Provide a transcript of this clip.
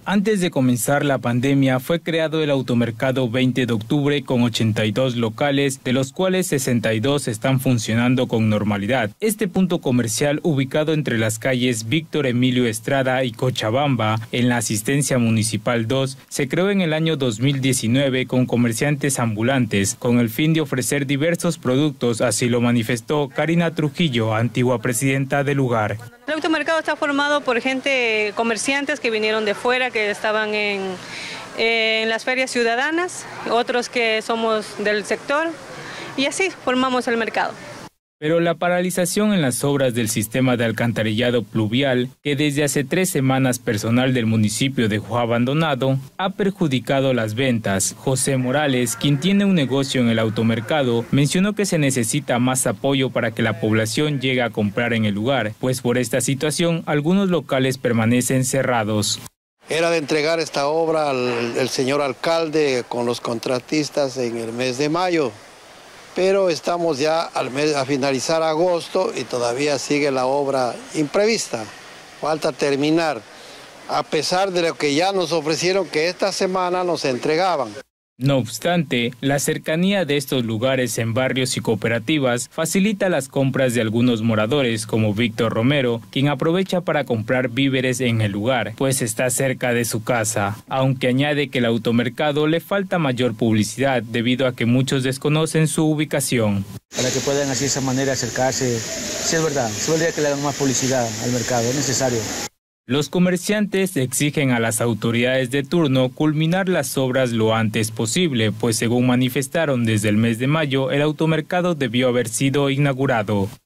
Antes de comenzar la pandemia, fue creado el automercado 20 de octubre con 82 locales, de los cuales 62 están funcionando con normalidad. Este punto comercial, ubicado entre las calles Víctor Emilio Estrada y Cochabamba, en la Asistencia Municipal 2, se creó en el año 2019 con comerciantes ambulantes, con el fin de ofrecer diversos productos, así lo manifestó Karina Trujillo, antigua presidenta del lugar. El automercado está formado por comerciantes que vinieron de fuera, que estaban en las ferias ciudadanas, otros que somos del sector, y así formamos el mercado. Pero la paralización en las obras del sistema de alcantarillado pluvial, que desde hace 3 semanas personal del municipio dejó abandonado, ha perjudicado las ventas. José Morales, quien tiene un negocio en el automercado, mencionó que se necesita más apoyo para que la población llegue a comprar en el lugar, pues por esta situación algunos locales permanecen cerrados. Era de entregar esta obra al señor alcalde con los contratistas en el mes de mayo. Pero estamos ya a finalizar agosto y todavía sigue la obra imprevista. Falta terminar, a pesar de lo que ya nos ofrecieron que esta semana nos entregaban. No obstante, la cercanía de estos lugares en barrios y cooperativas facilita las compras de algunos moradores, como Víctor Romero, quien aprovecha para comprar víveres en el lugar, pues está cerca de su casa, aunque añade que el automercado le falta mayor publicidad debido a que muchos desconocen su ubicación. Para que puedan así de esa manera acercarse, sí es verdad que le hagan más publicidad al mercado, es necesario. Los comerciantes exigen a las autoridades de turno culminar las obras lo antes posible, pues según manifestaron desde el mes de mayo, el automercado debió haber sido inaugurado.